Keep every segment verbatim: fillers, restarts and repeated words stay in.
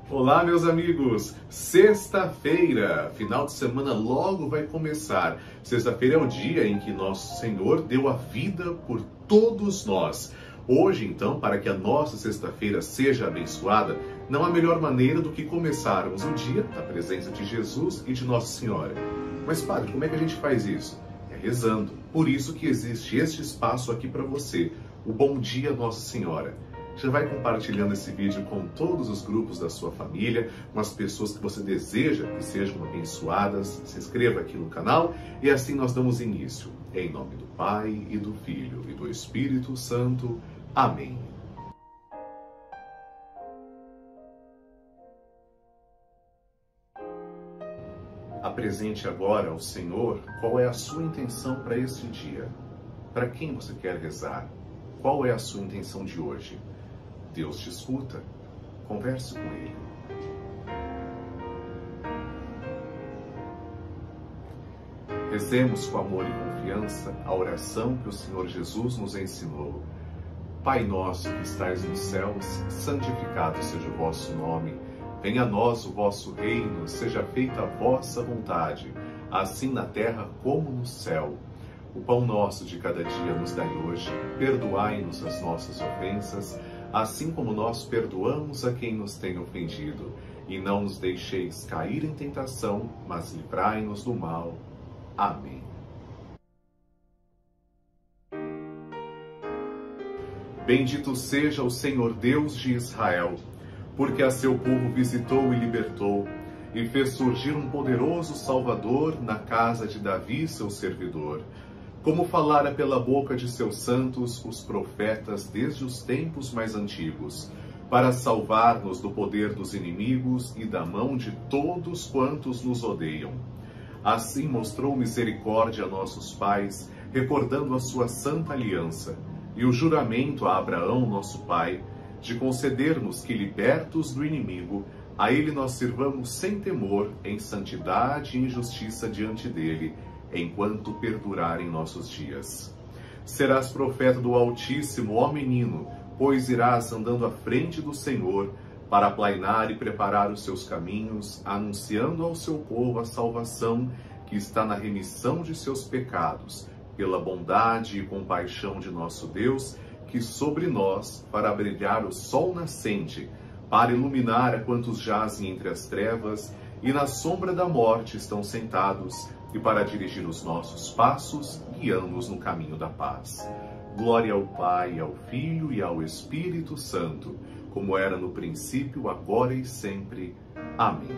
Olá, meus amigos! Sexta-feira, final de semana logo vai começar. Sexta-feira é o dia em que nosso Senhor deu a vida por todos nós. Hoje, então, para que a nossa sexta-feira seja abençoada, não há melhor maneira do que começarmos o dia na presença de Jesus e de Nossa Senhora. Mas, padre, como é que a gente faz isso? É rezando. Por isso que existe este espaço aqui para você, o Bom Dia Nossa Senhora. Já vai compartilhando esse vídeo com todos os grupos da sua família, com as pessoas que você deseja que sejam abençoadas. Se inscreva aqui no canal e assim nós damos início. Em nome do Pai, e do Filho, e do Espírito Santo. Amém. Apresente agora ao Senhor qual é a sua intenção para este dia. Para quem você quer rezar? Qual é a sua intenção de hoje? Deus te escuta. Converse com Ele. Rezemos com amor e confiança a oração que o Senhor Jesus nos ensinou. Pai nosso que estais nos céus, santificado seja o vosso nome. Venha a nós o vosso reino, seja feita a vossa vontade, assim na terra como no céu. O pão nosso de cada dia nos dai hoje, perdoai-nos as nossas ofensas, assim como nós perdoamos a quem nos tem ofendido. E não nos deixeis cair em tentação, mas livrai-nos do mal. Amém. Bendito seja o Senhor Deus de Israel, porque a seu povo visitou e libertou, e fez surgir um poderoso Salvador na casa de Davi, seu servidor, como falara pela boca de seus santos, os profetas, desde os tempos mais antigos, para salvar-nos do poder dos inimigos e da mão de todos quantos nos odeiam. Assim mostrou misericórdia a nossos pais, recordando a sua santa aliança, e o juramento a Abraão, nosso pai, de conceder-nos que, libertos do inimigo, a ele nós sirvamos sem temor, em santidade e em justiça diante dele, enquanto perdurarem nossos dias. Serás profeta do Altíssimo, ó menino, pois irás andando à frente do Senhor, para aplainar e preparar os seus caminhos, anunciando ao seu povo a salvação que está na remissão de seus pecados, pela bondade e compaixão de nosso Deus, que sobre nós fará brilhar o sol nascente, para iluminar a quantos jazem entre as trevas e na sombra da morte estão sentados, e para dirigir os nossos passos, guiando-nos no caminho da paz. Glória ao Pai, ao Filho e ao Espírito Santo, como era no princípio, agora e sempre. Amém.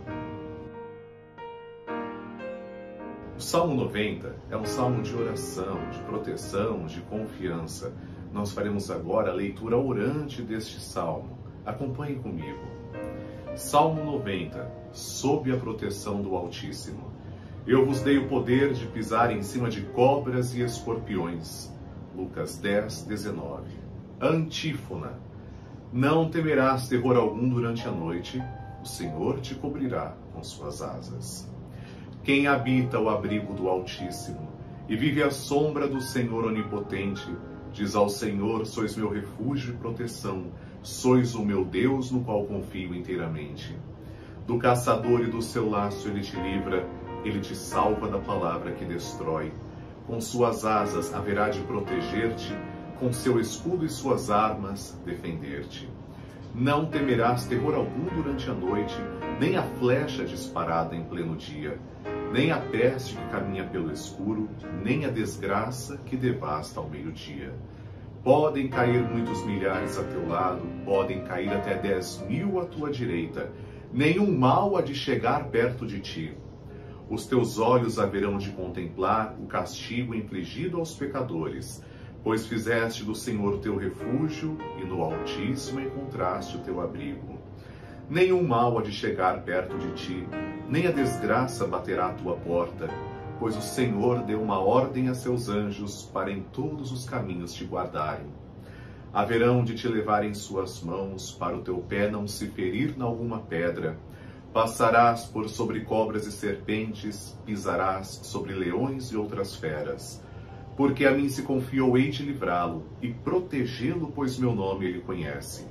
O Salmo noventa é um salmo de oração, de proteção, de confiança. Nós faremos agora a leitura orante deste salmo. Acompanhe comigo. Salmo noventa, sob a proteção do Altíssimo. Eu vos dei o poder de pisar em cima de cobras e escorpiões. Lucas dez, dezenove. Antífona. Não temerás terror algum durante a noite, o Senhor te cobrirá com suas asas. Quem habita o abrigo do Altíssimo e vive à sombra do Senhor Onipotente, diz ao Senhor, sois meu refúgio e proteção, sois o meu Deus no qual confio inteiramente. Do caçador e do seu laço ele te livra, ele te salva da palavra que destrói. Com suas asas haverá de proteger-te, com seu escudo e suas armas defender-te. Não temerás terror algum durante a noite, nem a flecha disparada em pleno dia, nem a peste que caminha pelo escuro, nem a desgraça que devasta ao meio-dia. Podem cair muitos milhares a teu lado, podem cair até dez mil à tua direita, nenhum mal há de chegar perto de ti. Os teus olhos haverão de contemplar o castigo infligido aos pecadores, pois fizeste do Senhor teu refúgio e no Altíssimo encontraste o teu abrigo. Nenhum mal há de chegar perto de ti, nem a desgraça baterá à tua porta, pois o Senhor deu uma ordem a seus anjos para em todos os caminhos te guardarem. Haverão de te levar em suas mãos, para o teu pé não se ferir em alguma pedra. Passarás por sobre cobras e serpentes, pisarás sobre leões e outras feras. Porque a mim se confiou, hei de livrá-lo e protegê-lo, pois meu nome ele conhece.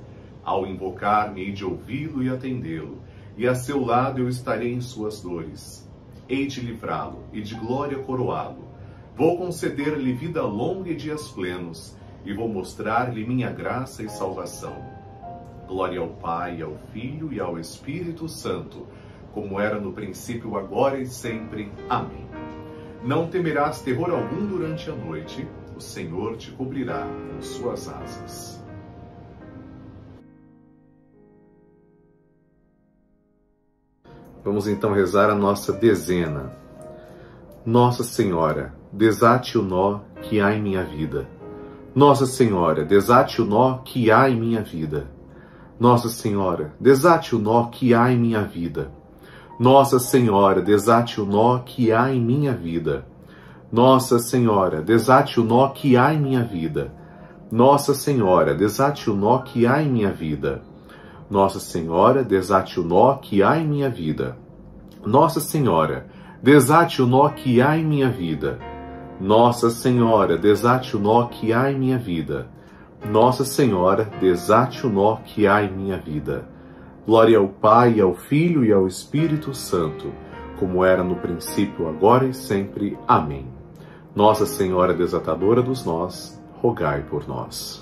Ao invocar-me, hei de ouvi-lo e atendê-lo, e a seu lado eu estarei em suas dores. Hei de livrá-lo e de glória coroá-lo. Vou conceder-lhe vida longa e dias plenos, e vou mostrar-lhe minha graça e salvação. Glória ao Pai, ao Filho e ao Espírito Santo, como era no princípio, agora e sempre. Amém. Não temerás terror algum durante a noite, o Senhor te cobrirá com suas asas. Vamos então rezar a nossa dezena. Nossa Senhora, desate o nó que há em minha vida. Nossa Senhora, desate o nó que há em minha vida. Nossa Senhora, desate o nó que há em minha vida. Nossa Senhora, desate o nó que há em minha vida. Nossa Senhora, desate o nó que há em minha vida. Nossa Senhora, desate o nó que há em minha vida. Nossa Senhora, desate o nó que há em minha vida. Nossa Senhora, desate o nó que há em minha vida. Nossa Senhora, desate o nó que há em minha vida. Nossa Senhora, desate o nó que há em minha vida. Glória ao Pai, ao Filho e ao Espírito Santo, como era no princípio, agora e sempre. Amém. Nossa Senhora desatadora dos nós, rogai por nós.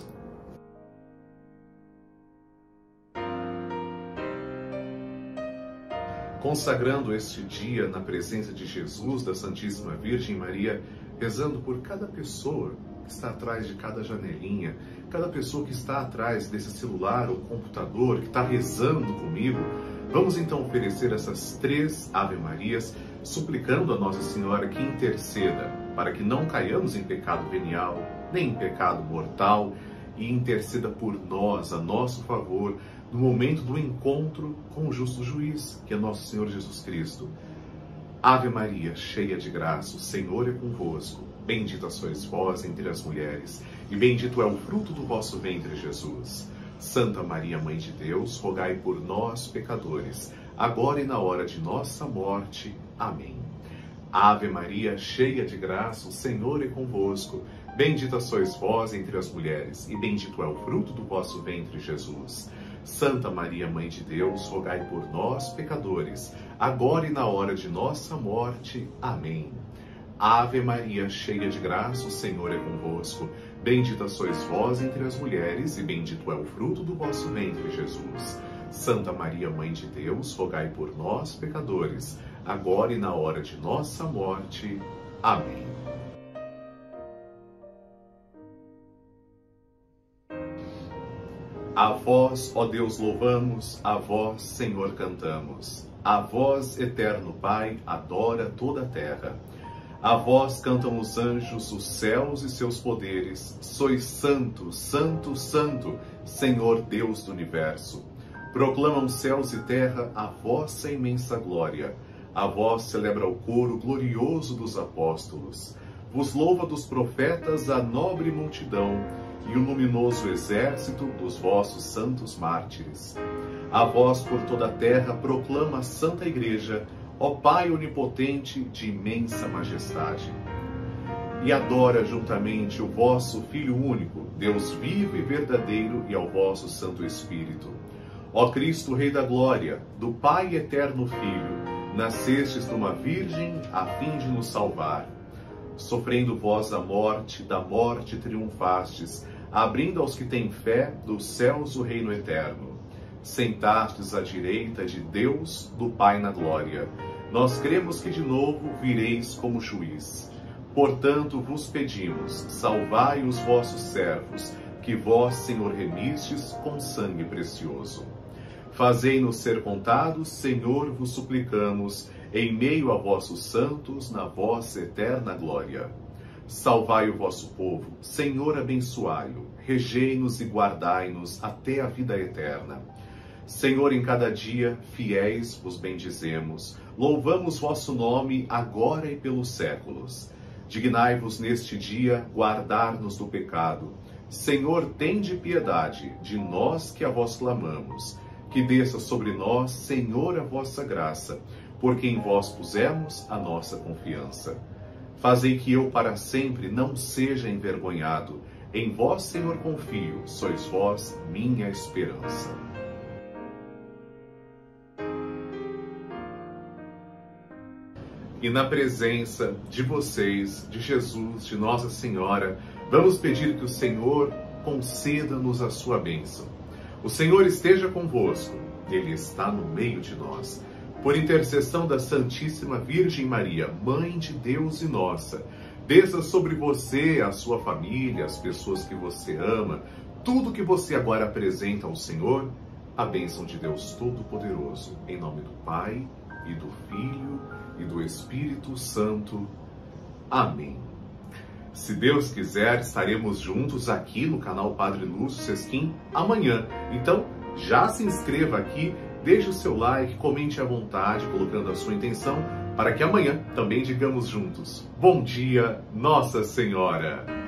Consagrando este dia na presença de Jesus, da Santíssima Virgem Maria, rezando por cada pessoa que está atrás de cada janelinha, cada pessoa que está atrás desse celular ou computador, que está rezando comigo, vamos então oferecer essas três Ave Marias, suplicando a Nossa Senhora que interceda para que não caiamos em pecado venial, nem em pecado mortal, e interceda por nós, a nosso favor, no momento do encontro com o justo juiz, que é nosso Senhor Jesus Cristo. Ave Maria, cheia de graça, o Senhor é convosco. Bendita sois vós entre as mulheres, e bendito é o fruto do vosso ventre, Jesus. Santa Maria, Mãe de Deus, rogai por nós, pecadores, agora e na hora de nossa morte. Amém. Ave Maria, cheia de graça, o Senhor é convosco. Bendita sois vós entre as mulheres, e bendito é o fruto do vosso ventre, Jesus. Santa Maria, Mãe de Deus, rogai por nós, pecadores, agora e na hora de nossa morte. Amém. Ave Maria, cheia de graça, o Senhor é convosco. Bendita sois vós entre as mulheres, e bendito é o fruto do vosso ventre, Jesus. Santa Maria, Mãe de Deus, rogai por nós, pecadores, agora e na hora de nossa morte. Amém. A vós, ó Deus, louvamos, a vós, Senhor, cantamos. A vós, eterno Pai, adora toda a terra. A vós cantam os anjos, os céus e seus poderes. Sois santo, santo, santo, Senhor Deus do universo. Proclamam céus e terra a vossa imensa glória. A vós celebra o coro glorioso dos apóstolos. Vos louva dos profetas a nobre multidão e o luminoso exército dos vossos santos mártires. A vós por toda a terra proclama a Santa Igreja, ó Pai onipotente de imensa majestade. E adora juntamente o vosso Filho único, Deus vivo e verdadeiro, e ao vosso Santo Espírito. Ó Cristo, Rei da Glória, do Pai eterno Filho, nascestes de uma virgem a fim de nos salvar. Sofrendo vós a morte, da morte triunfastes, abrindo aos que têm fé dos céus o reino eterno. Sentastes à direita de Deus, do Pai na glória. Nós cremos que de novo vireis como juiz. Portanto vos pedimos, salvai os vossos servos, que vós, Senhor, remistes com sangue precioso. Fazei-nos ser contados, Senhor, vos suplicamos, em meio a vossos santos, na vossa eterna glória. Salvai o vosso povo, Senhor, abençoai-o, regei-nos e guardai-nos até a vida eterna. Senhor, em cada dia, fiéis vos bendizemos, louvamos vosso nome agora e pelos séculos. Dignai-vos neste dia guardar-nos do pecado. Senhor, tende piedade de nós que a vós clamamos. Que desça sobre nós, Senhor, a vossa graça, porque em vós pusemos a nossa confiança. Fazei que eu para sempre não seja envergonhado, Em vós, Senhor, confio, sois vós minha esperança. E na presença de vocês, de Jesus, de Nossa Senhora, vamos pedir que o Senhor conceda-nos a sua bênção. O Senhor esteja convosco, Ele está no meio de nós. Por intercessão da Santíssima Virgem Maria, Mãe de Deus e nossa, desça sobre você, a sua família, as pessoas que você ama, tudo que você agora apresenta ao Senhor, a bênção de Deus Todo-Poderoso. Em nome do Pai, e do Filho, e do Espírito Santo. Amém. Se Deus quiser, estaremos juntos aqui no canal Padre Lúcio Sesquim amanhã. Então, já se inscreva aqui, deixe o seu like, comente à vontade, colocando a sua intenção, para que amanhã também digamos juntos: Bom dia, Nossa Senhora!